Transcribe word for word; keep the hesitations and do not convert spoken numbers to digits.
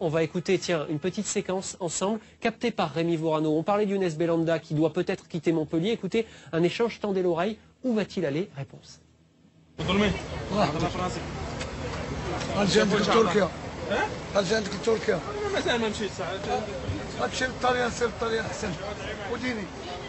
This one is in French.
On va écouter, tiens, une petite séquence ensemble, captée par Rémi Vorano. On parlait d'Yunus Belhanda qui doit peut-être quitter Montpellier. Écoutez, un échange, tendez l'oreille. Où va-t-il aller? Réponse. غنجي عندك لتركيا غنجي عندك لتركيا مازال ما مشيتش غتمشي للطاليان سير للطاليان احسن وديني